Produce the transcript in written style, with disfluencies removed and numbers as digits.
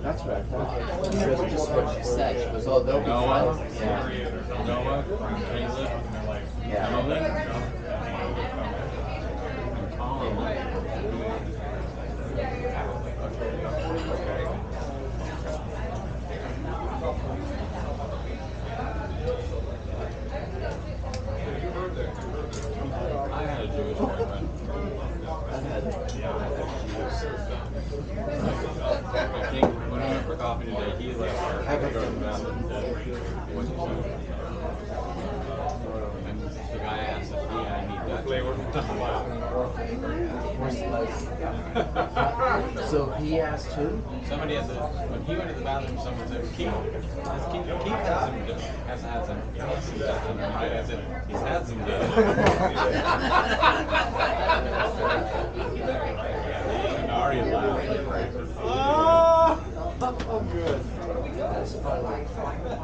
That's what I thought. That's just what she said. She goes, oh, they'll be fine. Yeah. Noah, Caleb, Yeah. Emily, and I had a Jewish boyfriend. I think when I went for coffee today, he left. I got to go to the bathroom. What did you say? And the guy asked if he had any Dutch flavor. So he asked who? Somebody at the when he went to the bathroom, someone said, Keith has had some Dutch in him. I said, he's had some Dutch. And Ari laughed. Oh, good. That's funny.